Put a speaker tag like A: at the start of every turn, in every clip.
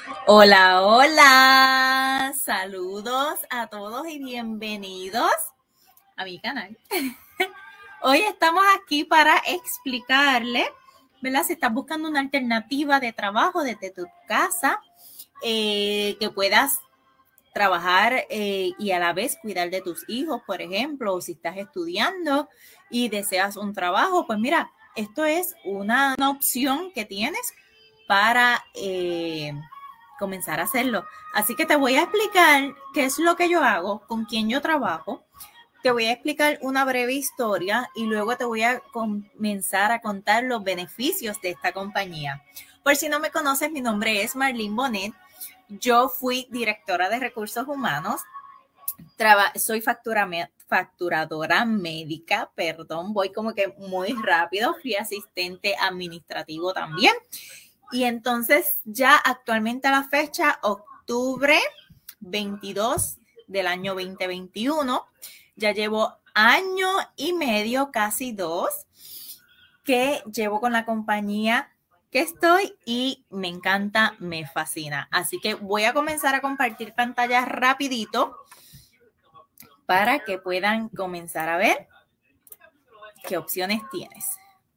A: Hola, hola, saludos a todos y bienvenidos a mi canal. Hoy estamos aquí para explicarle, ¿verdad? Si estás buscando una alternativa de trabajo desde tu casa, que puedas trabajar y a la vez cuidar de tus hijos, por ejemplo, o si estás estudiando y deseas un trabajo, pues mira, esto es una opción que tienes para comenzar a hacerlo. Así que te voy a explicar qué es lo que yo hago, con quién yo trabajo. Te voy a explicar una breve historia y luego te voy a comenzar a contar los beneficios de esta compañía. Por si no me conoces, mi nombre es Marlene Bonet. Yo fui directora de recursos humanos. Soy facturadora médica, voy como que muy rápido. Fui asistente administrativo también. Y entonces ya actualmente a la fecha, octubre 22 del año 2021, ya llevo año y medio, casi 2, que llevo con la compañía que estoy y me encanta, me fascina. Así que voy a comenzar a compartir pantalla rapidito para que puedan comenzar a ver qué opciones tienes.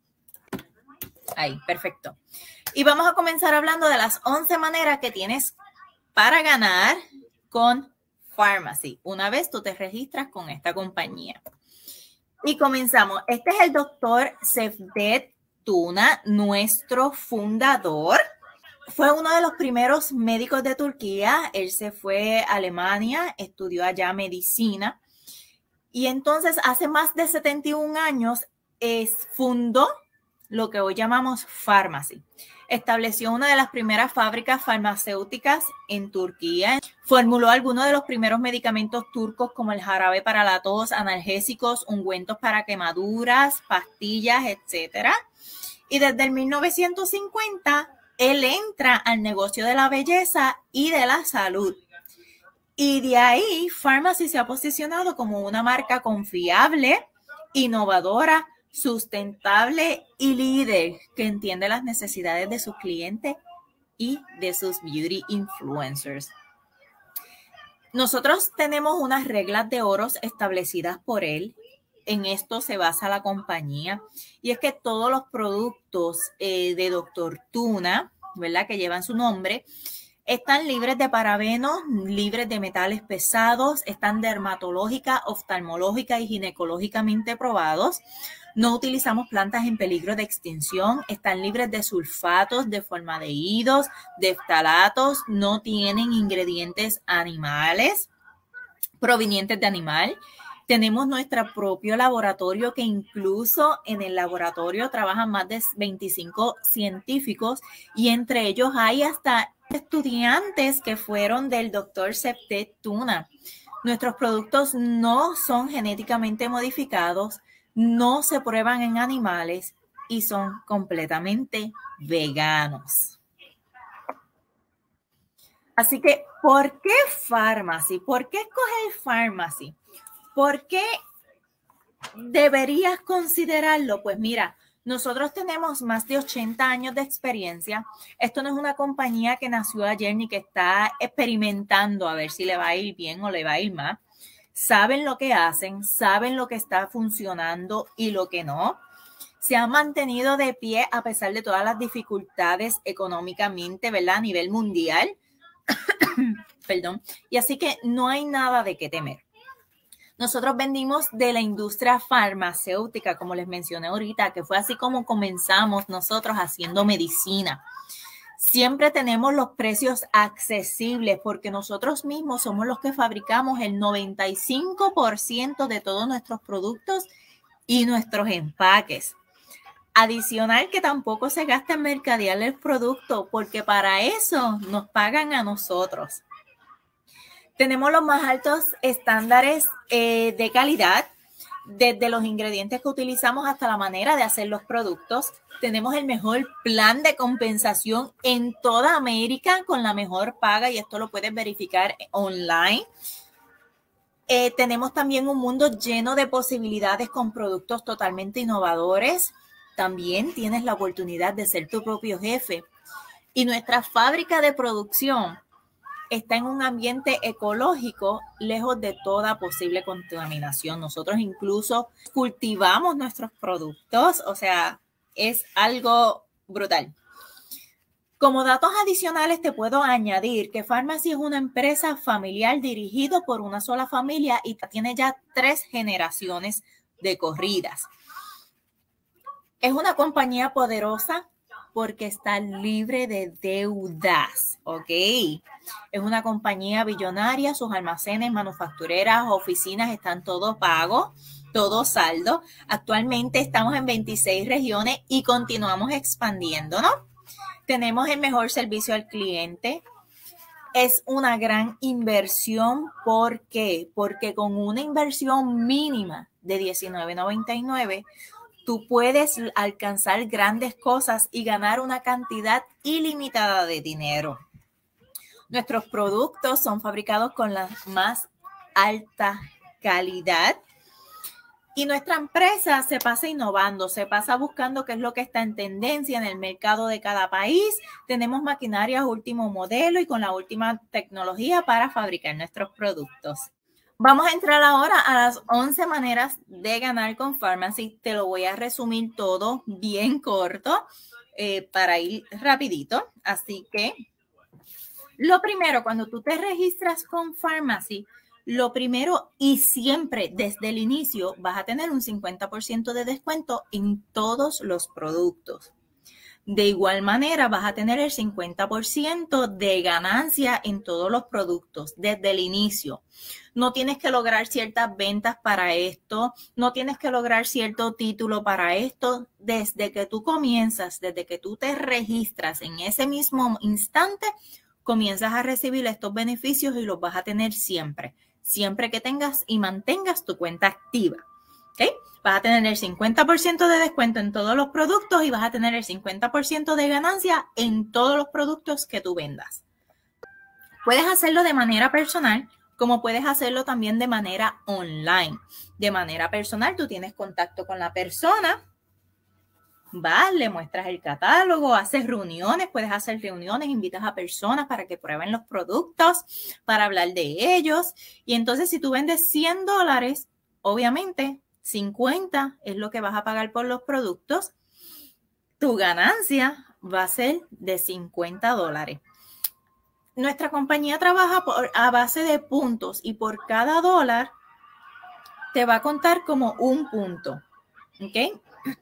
A: Ahí, perfecto. Y vamos a comenzar hablando de las 11 maneras que tienes para ganar con Pharmacy, una vez tú te registras con esta compañía. Y comenzamos. Este es el doctor Cevdet Tuna, nuestro fundador. Fue uno de los primeros médicos de Turquía. Él se fue a Alemania, estudió allá medicina. Y entonces hace más de 71 años fundó lo que hoy llamamos Pharmacy. Estableció una de las primeras fábricas farmacéuticas en Turquía. Formuló algunos de los primeros medicamentos turcos como el jarabe para la tos, analgésicos, ungüentos para quemaduras, pastillas, etc. Y desde el 1950, él entra al negocio de la belleza y de la salud. Y de ahí, Pharmacy se ha posicionado como una marca confiable, innovadora, sustentable y líder que entiende las necesidades de sus clientes y de sus beauty influencers. Nosotros tenemos unas reglas de oro establecidas por él. En esto se basa la compañía. Y es que todos los productos de Dr. Tuna, ¿verdad?, que llevan su nombre, están libres de parabenos, libres de metales pesados, están dermatológica, oftalmológica y ginecológicamente probados. No utilizamos plantas en peligro de extinción, están libres de sulfatos, de formaldehídos, de ftalatos, no tienen ingredientes animales, provenientes de animal. Tenemos nuestro propio laboratorio, que incluso en el laboratorio trabajan más de 25 científicos y entre ellos hay hasta estudiantes que fueron del doctor Cevdet Tuna. Nuestros productos no son genéticamente modificados, no se prueban en animales y son completamente veganos. Así que, ¿por qué Pharmacy? ¿Por qué escoger Pharmacy? ¿Por qué deberías considerarlo? Pues mira, nosotros tenemos más de 80 años de experiencia. Esto no es una compañía que nació ayer ni que está experimentando a ver si le va a ir bien o le va a ir mal. Saben lo que hacen, saben lo que está funcionando y lo que no. Se han mantenido de pie a pesar de todas las dificultades económicamente, ¿verdad?, a nivel mundial. Perdón. Y así que no hay nada de qué temer. Nosotros vendimos de la industria farmacéutica, como les mencioné ahorita, que fue así como comenzamos nosotros haciendo medicina. Siempre tenemos los precios accesibles porque nosotros mismos somos los que fabricamos el 95% de todos nuestros productos y nuestros empaques. Adicional, que tampoco se gasta en mercadear el producto porque para eso nos pagan a nosotros. Tenemos los más altos estándares de calidad, desde los ingredientes que utilizamos hasta la manera de hacer los productos. Tenemos el mejor plan de compensación en toda América con la mejor paga y esto lo puedes verificar online. Tenemos también un mundo lleno de posibilidades con productos totalmente innovadores. También tienes la oportunidad de ser tu propio jefe. Y nuestra fábrica de producción está en un ambiente ecológico, lejos de toda posible contaminación. Nosotros incluso cultivamos nuestros productos, o sea, es algo brutal. Como datos adicionales te puedo añadir que Pharmacy es una empresa familiar dirigida por una sola familia y tiene ya 3 generaciones de corridas. Es una compañía poderosa porque está libre de deudas, ¿ok? Es una compañía billonaria, sus almacenes, manufactureras, oficinas están todos pagos, todo saldo. Actualmente estamos en 26 regiones y continuamos expandiéndonos. Tenemos el mejor servicio al cliente. Es una gran inversión. ¿Por qué? Porque con una inversión mínima de $19.99, tú puedes alcanzar grandes cosas y ganar una cantidad ilimitada de dinero. Nuestros productos son fabricados con la más alta calidad. Y nuestra empresa se pasa innovando, se pasa buscando qué es lo que está en tendencia en el mercado de cada país. Tenemos maquinarias último modelo y con la última tecnología para fabricar nuestros productos. Vamos a entrar ahora a las 11 maneras de ganar con Pharmacy. Te lo voy a resumir todo bien corto para ir rapidito. Así que lo primero, cuando tú te registras con Pharmacy, lo primero y siempre desde el inicio vas a tener un 50% de descuento en todos los productos. De igual manera vas a tener el 50% de ganancia en todos los productos desde el inicio. No tienes que lograr ciertas ventas para esto, no tienes que lograr cierto título para esto. Desde que tú comienzas, desde que tú te registras en ese mismo instante, comienzas a recibir estos beneficios y los vas a tener siempre. Siempre que tengas y mantengas tu cuenta activa. ¿Okay? Vas a tener el 50% de descuento en todos los productos y vas a tener el 50% de ganancia en todos los productos que tú vendas. Puedes hacerlo de manera personal, como puedes hacerlo también de manera online. De manera personal, tú tienes contacto con la persona, vas, le muestras el catálogo, haces reuniones, puedes hacer reuniones, invitas a personas para que prueben los productos, para hablar de ellos. Y entonces si tú vendes $100, obviamente 50 es lo que vas a pagar por los productos. Tu ganancia va a ser de $50. Nuestra compañía trabaja a base de puntos y por cada dólar te va a contar como un punto. ¿Ok?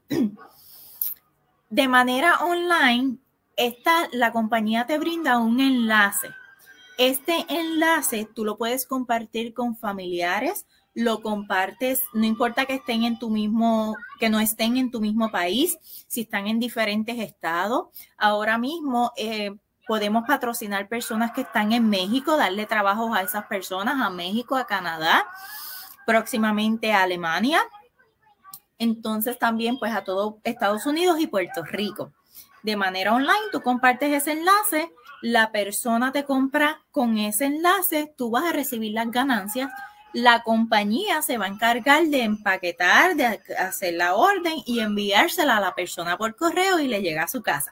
A: De manera online, la compañía te brinda un enlace. Este enlace tú lo puedes compartir con familiares, lo compartes, no importa que estén en tu mismo, que no estén en tu mismo país, si están en diferentes estados. Ahora mismo podemos patrocinar personas que están en México, darle trabajos a esas personas, a México, a Canadá, próximamente a Alemania. Entonces también pues a todo Estados Unidos y Puerto Rico. De manera online, tú compartes ese enlace, la persona te compra con ese enlace, tú vas a recibir las ganancias, la compañía se va a encargar de empaquetar, de hacer la orden y enviársela a la persona por correo y le llega a su casa.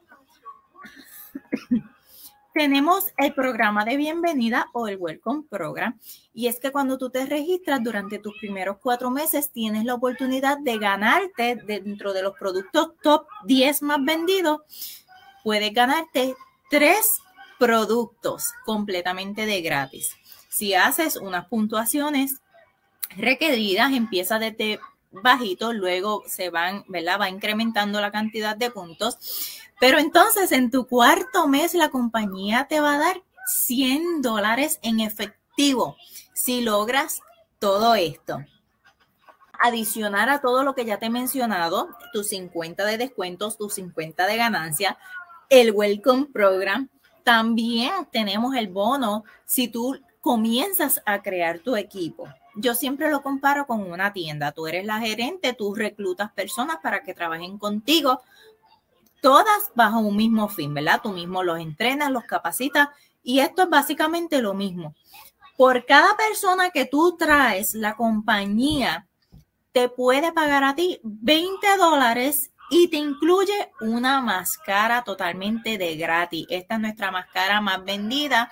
A: Tenemos el programa de bienvenida o el Welcome Program, y es que cuando tú te registras durante tus primeros 4 meses tienes la oportunidad de ganarte dentro de los productos top 10 más vendidos, puedes ganarte 3 productos completamente de gratis. Si haces unas puntuaciones requeridas, empieza desde bajito, luego se van, ¿verdad? Va incrementando la cantidad de puntos. Pero entonces en tu 4º mes la compañía te va a dar $100 en efectivo si logras todo esto. Adicionar a todo lo que ya te he mencionado, tus 50 de descuentos, tus 50 de ganancia, el Welcome Program. También tenemos el bono si tú comienzas a crear tu equipo. Yo siempre lo comparo con una tienda. Tú eres la gerente, tú reclutas personas para que trabajen contigo, todas bajo un mismo fin, ¿verdad? Tú mismo los entrenas, los capacitas y esto es básicamente lo mismo. Por cada persona que tú traes, la compañía te puede pagar a ti $20 y te incluye una máscara totalmente de gratis. Esta es nuestra máscara más vendida.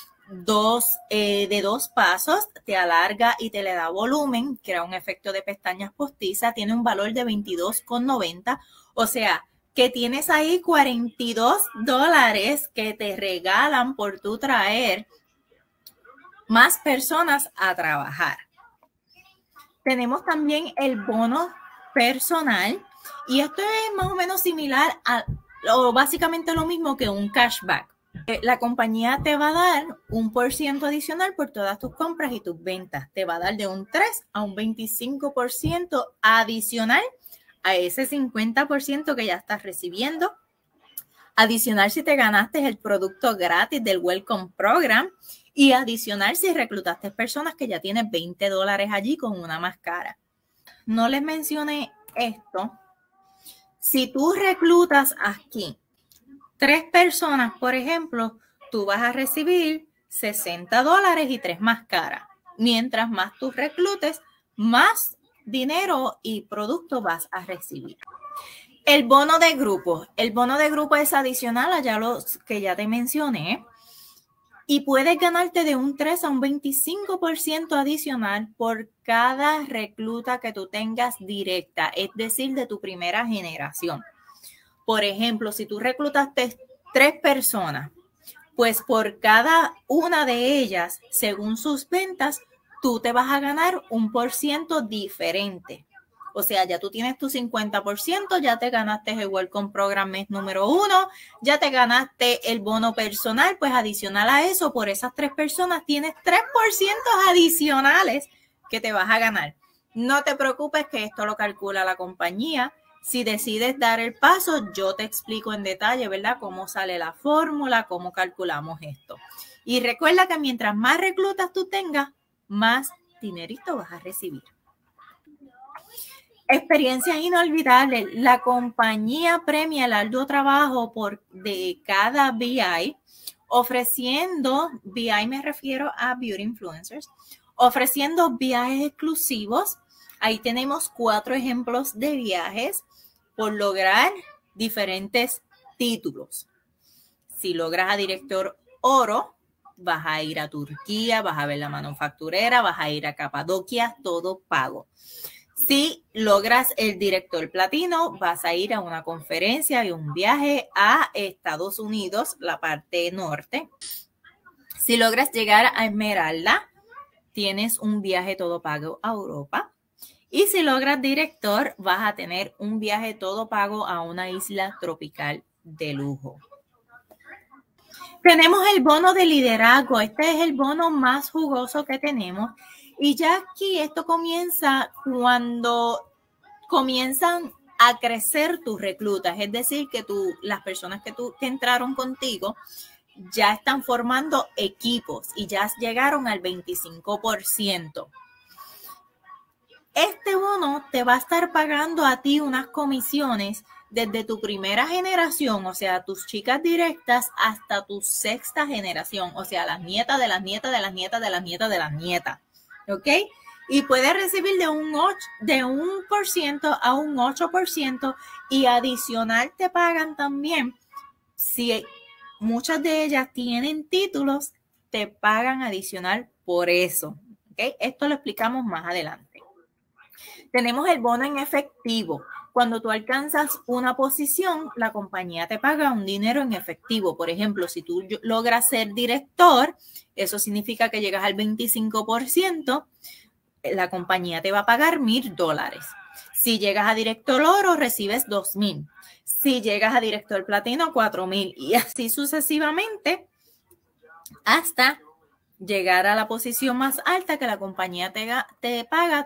A: De 2 pasos, te alarga y te le da volumen, crea un efecto de pestañas postizas, tiene un valor de $22.90, o sea, que tienes ahí $42 que te regalan por tu traer más personas a trabajar. Tenemos también el bono personal y esto es más o menos similar a, o básicamente lo mismo que un cashback. La compañía te va a dar un % adicional por todas tus compras y tus ventas. Te va a dar de un 3 a un 25% adicional a ese 50% que ya estás recibiendo. Adicional si te ganaste el producto gratis del Welcome Program y adicional si reclutaste personas que ya tienen $20 allí con una máscara. No les mencioné esto. Si tú reclutas aquí 3 personas, por ejemplo, tú vas a recibir $60 y 3 máscaras. Mientras más tú reclutes, más dinero y producto vas a recibir. El bono de grupo. El bono de grupo es adicional a los que ya te mencioné. Y puedes ganarte de un 3 a un 25% adicional por cada recluta que tú tengas directa, es decir, de tu primera generación. Por ejemplo, si tú reclutaste 3 personas, pues por cada una de ellas, según sus ventas, tú te vas a ganar un % diferente. O sea, ya tú tienes tu 50%, ya te ganaste el Welcome Program mes número 1, ya te ganaste el bono personal, pues adicional a eso, por esas 3 personas tienes 3% adicionales que te vas a ganar. No te preocupes que esto lo calcula la compañía. Si decides dar el paso, yo te explico en detalle, ¿verdad? Cómo sale la fórmula, cómo calculamos esto. Y recuerda que mientras más reclutas tú tengas, más dinerito vas a recibir. Experiencias inolvidables. La compañía premia el arduo trabajo de cada VI, ofreciendo, VI me refiero a Beauty Influencers, ofreciendo viajes exclusivos. Ahí tenemos 4 ejemplos de viajes por lograr diferentes títulos. Si logras a director oro, vas a ir a Turquía, vas a ver la manufacturera, vas a ir a Capadocia, todo pago. Si logras el director platino, vas a ir a una conferencia y un viaje a Estados Unidos, la parte norte. Si logras llegar a Esmeralda, tienes un viaje todo pago a Europa. Y si logras director, vas a tener un viaje todo pago a una isla tropical de lujo. Tenemos el bono de liderazgo. Este es el bono más jugoso que tenemos. Y ya aquí esto comienza cuando comienzan a crecer tus reclutas. Es decir, que las personas que entraron contigo ya están formando equipos y ya llegaron al 25%. Este bono te va a estar pagando a ti unas comisiones desde tu primera generación, o sea, tus chicas directas, hasta tu 6ª generación, o sea, las nietas de las nietas de las nietas de las nietas de las nietas, ¿ok? Y puedes recibir de un 1% a un 8% y adicional te pagan también, si muchas de ellas tienen títulos, te pagan adicional por eso, ¿ok? Esto lo explicamos más adelante. Tenemos el bono en efectivo. Cuando tú alcanzas una posición, la compañía te paga un dinero en efectivo. Por ejemplo, si tú logras ser director, eso significa que llegas al 25%, la compañía te va a pagar $1,000. Si llegas a director oro, recibes $2,000. Si llegas a director platino, $4,000. Y así sucesivamente hasta llegar a la posición más alta, que la compañía te paga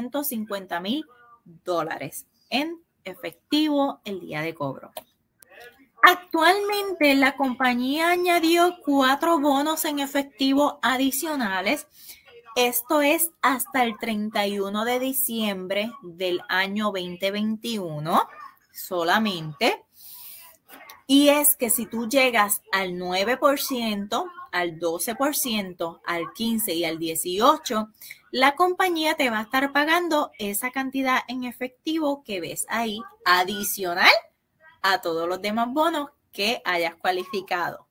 A: $250,000 en efectivo el día de cobro. Actualmente la compañía añadió 4 bonos en efectivo adicionales. Esto es hasta el 31 de diciembre del año 2021 solamente. Y es que si tú llegas al 9%, al 12%, al 15% y al 18%, la compañía te va a estar pagando esa cantidad en efectivo que ves ahí, adicional a todos los demás bonos que hayas cualificado.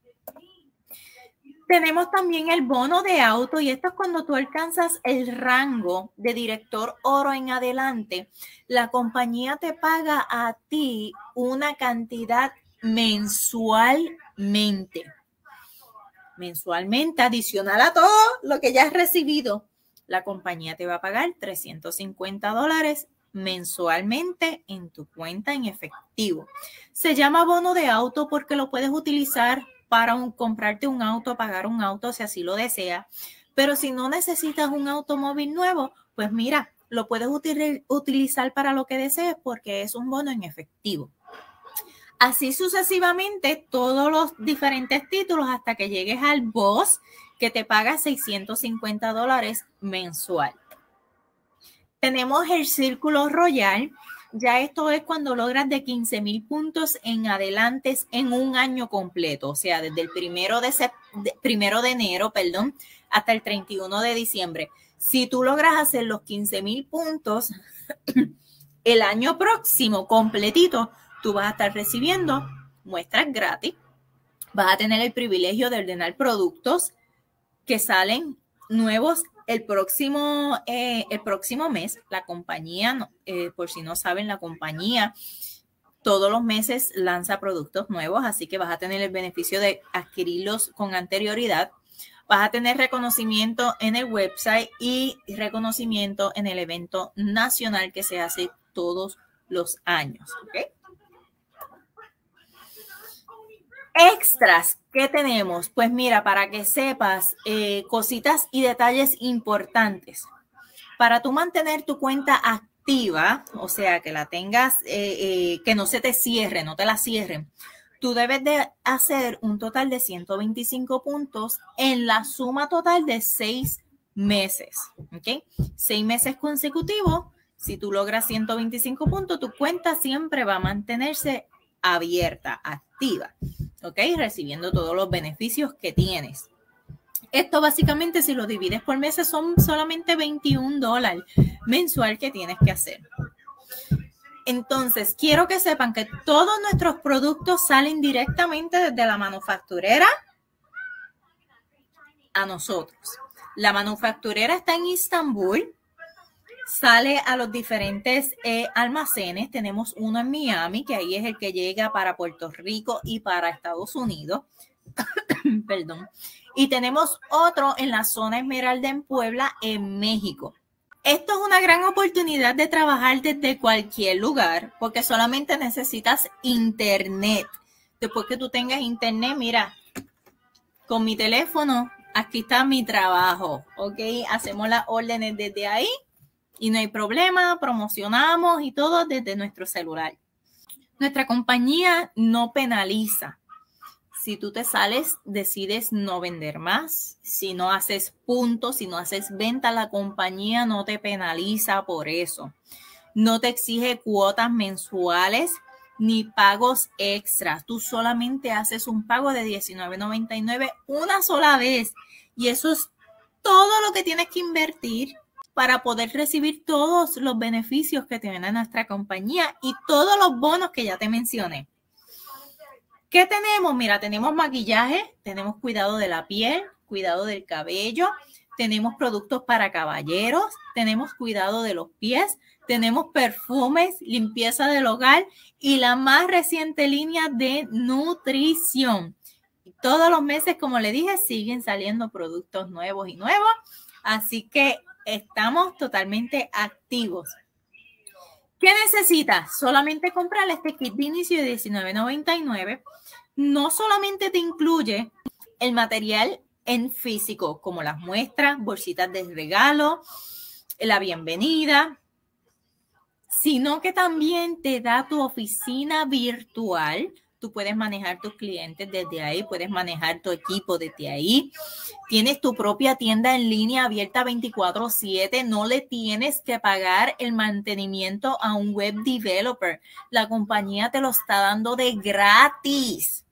A: Tenemos también el bono de auto y esto es cuando tú alcanzas el rango de director oro en adelante. La compañía te paga a ti una cantidad mensualmente. Mensualmente, adicional a todo lo que ya has recibido. La compañía te va a pagar $350 mensualmente en tu cuenta en efectivo. Se llama bono de auto porque lo puedes utilizar para comprarte un auto, pagar un auto si así lo deseas. Pero si no necesitas un automóvil nuevo, pues mira, lo puedes utilizar para lo que desees porque es un bono en efectivo. Así sucesivamente, todos los diferentes títulos hasta que llegues al boss que te paga $650 mensual. Tenemos el Círculo Royal. Ya esto es cuando logras de 15,000 puntos en adelante en un año completo. O sea, desde el primero de enero, hasta el 31 de diciembre. Si tú logras hacer los 15,000 puntos el año próximo completito, tú vas a estar recibiendo muestras gratis. Vas a tener el privilegio de ordenar productos que salen nuevos el próximo mes. La compañía, por si no saben, la compañía todos los meses lanza productos nuevos, así que vas a tener el beneficio de adquirirlos con anterioridad. Vas a tener reconocimiento en el website y reconocimiento en el evento nacional que se hace todos los años. ¿Okay? Extras, ¿qué tenemos? Pues mira, para que sepas cositas y detalles importantes. Para tú mantener tu cuenta activa, o sea, que la tengas, que no se te cierre, no te la cierren, tú debes de hacer un total de 125 puntos en la suma total de 6 meses. ¿Ok? 6 meses consecutivos. Si tú logras 125 puntos, tu cuenta siempre va a mantenerse abierta, activa. ¿Ok? Recibiendo todos los beneficios que tienes. Esto básicamente, si lo divides por meses, son solamente $21 mensual que tienes que hacer. Entonces, quiero que sepan que todos nuestros productos salen directamente desde la manufacturera a nosotros. La manufacturera está en Estambul. Sale a los diferentes almacenes. Tenemos uno en Miami, que ahí es el que llega para Puerto Rico y para Estados Unidos. Perdón. Y tenemos otro en la zona Esmeralda en Puebla, en México. Esto es una gran oportunidad de trabajar desde cualquier lugar, porque solamente necesitas internet. Después que tú tengas internet, mira, con mi teléfono, aquí está mi trabajo, ¿ok? Hacemos las órdenes desde ahí. Y no hay problema, promocionamos y todo desde nuestro celular. Nuestra compañía no penaliza. Si tú te sales, decides no vender más. Si no haces puntos, si no haces venta, la compañía no te penaliza por eso. No te exige cuotas mensuales ni pagos extras. Tú solamente haces un pago de $19.99 una sola vez. Y eso es todo lo que tienes que invertir para poder recibir todos los beneficios que tiene nuestra compañía y todos los bonos que ya te mencioné. ¿Qué tenemos? Mira, tenemos maquillaje, tenemos cuidado de la piel, cuidado del cabello, tenemos productos para caballeros, tenemos cuidado de los pies, tenemos perfumes, limpieza del hogar y la más reciente línea de nutrición. Y todos los meses, como le dije, siguen saliendo productos nuevos y nuevos, así que estamos totalmente activos. ¿Qué necesitas? Solamente comprar este kit de inicio de $19.99. No solamente te incluye el material en físico, como las muestras, bolsitas de regalo, la bienvenida, sino que también te da tu oficina virtual. Tú puedes manejar tus clientes desde ahí, puedes manejar tu equipo desde ahí. Tienes tu propia tienda en línea abierta 24/7. No le tienes que pagar el mantenimiento a un web developer. La compañía te lo está dando de gratis.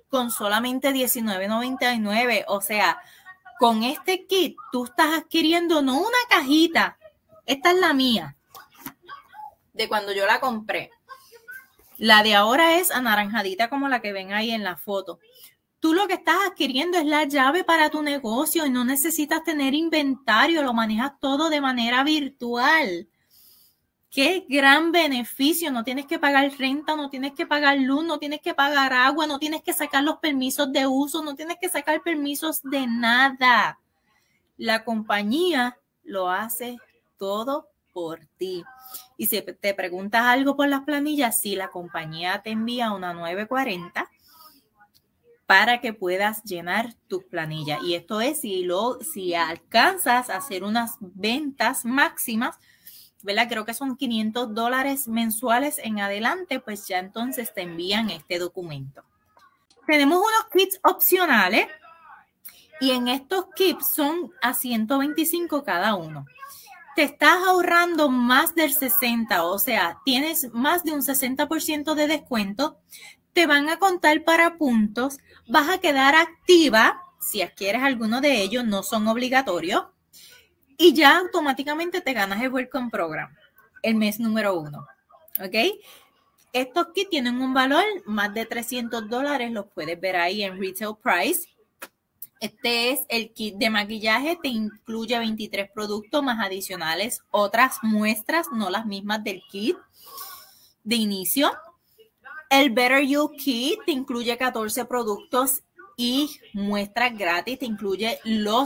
A: con solamente $19.99. O sea, con este kit tú estás adquiriendo no una cajita, esta es la mía, de cuando yo la compré. La de ahora es anaranjadita como la que ven ahí en la foto. Tú lo que estás adquiriendo es la llave para tu negocio y no necesitas tener inventario, lo manejas todo de manera virtual. ¡Qué gran beneficio! No tienes que pagar renta, no tienes que pagar luz, no tienes que pagar agua, no tienes que sacar los permisos de uso, no tienes que sacar permisos de nada. La compañía lo hace todo por ti. Y si te preguntas algo por las planillas, sí, la compañía te envía una 940 para que puedas llenar tus planillas. Y esto es si alcanzas a hacer unas ventas máximas, ¿verdad? Creo que son $500 mensuales en adelante, pues ya entonces te envían este documento. Tenemos unos kits opcionales y en estos kits son a $125 cada uno. Te estás ahorrando más del 60%, o sea, tienes más de un 60% de descuento. Te van a contar para puntos, vas a quedar activa si adquieres alguno de ellos, no son obligatorios, y ya automáticamente te ganas el Welcome Program, el mes número 1, ¿ok? Estos kits tienen un valor más de $300, los puedes ver ahí en Retail Price. Este es el kit de maquillaje, te incluye 23 productos más adicionales, otras muestras, no las mismas del kit de inicio. El Better You Kit te incluye 14 productos y muestras gratis. Te incluye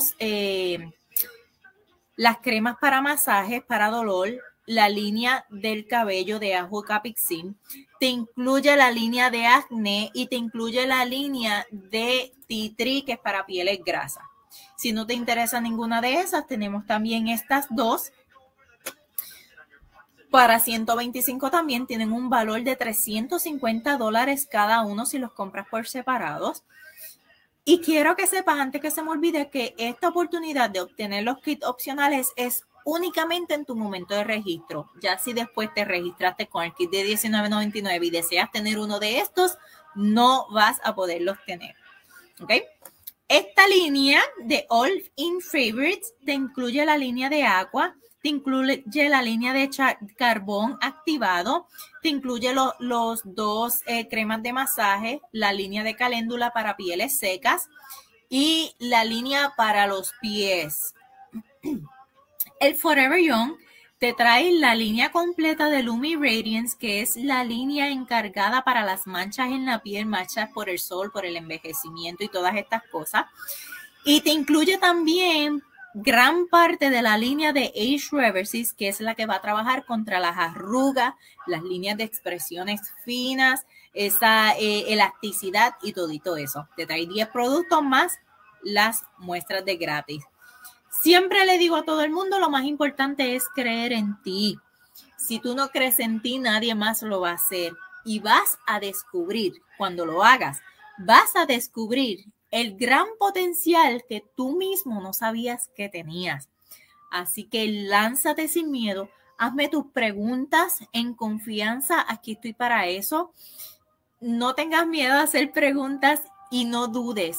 A: las cremas para masajes, para dolor, la línea del cabello de Ajo Capixin. Te incluye la línea de acné y te incluye la línea de Tea Tree, que es para pieles grasas. Si no te interesa ninguna de esas, tenemos también estas dos. Para 125 también tienen un valor de $350 cada uno si los compras por separados. Y quiero que sepas, antes que se me olvide, que esta oportunidad de obtener los kits opcionales es únicamente en tu momento de registro. Ya si después te registraste con el kit de $19.99 y deseas tener uno de estos, no vas a poderlos tener. ¿Ok? Esta línea de All In Favorites te incluye la línea de agua, te incluye la línea de carbón activado, te incluye los dos cremas de masaje, la línea de caléndula para pieles secas y la línea para los pies. El Forever Young te trae la línea completa de Lumi Radiance, que es la línea encargada para las manchas en la piel, manchas por el sol, por el envejecimiento y todas estas cosas. Y te incluye también gran parte de la línea de Age Reverses, que es la que va a trabajar contra las arrugas, las líneas de expresiones finas, esa elasticidad y todito eso. Te trae 10 productos más las muestras de gratis. Siempre le digo a todo el mundo, lo más importante es creer en ti. Si tú no crees en ti, nadie más lo va a hacer. Y vas a descubrir, cuando lo hagas, vas a descubrir el gran potencial que tú mismo no sabías que tenías. Así que lánzate sin miedo, hazme tus preguntas en confianza, aquí estoy para eso. No tengas miedo a hacer preguntas y no dudes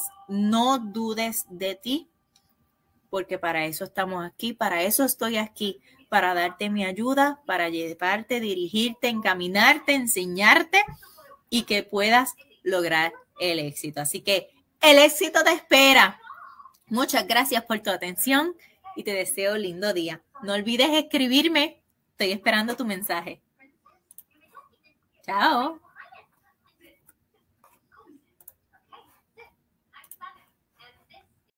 A: de ti, porque para eso estamos aquí, para eso estoy aquí, para darte mi ayuda, para llevarte, dirigirte, encaminarte, enseñarte y que puedas lograr el éxito. Así que el éxito te espera. Muchas gracias por tu atención y te deseo un lindo día. No olvides escribirme. Estoy esperando tu mensaje. Chao.